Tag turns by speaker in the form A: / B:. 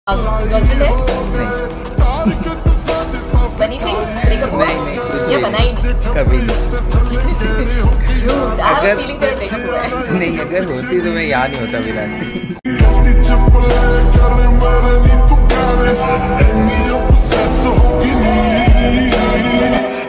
A: Girlfriend है? बनी थी? ब्रेकअप हुआ?
B: नहीं
A: या बना ही नहीं?
B: कभी
A: अगर फीलिंग तेरा ब्रेकअप हुआ है?
B: नहीं, अगर होती तो मैं यहाँ नहीं होता फिलहाल।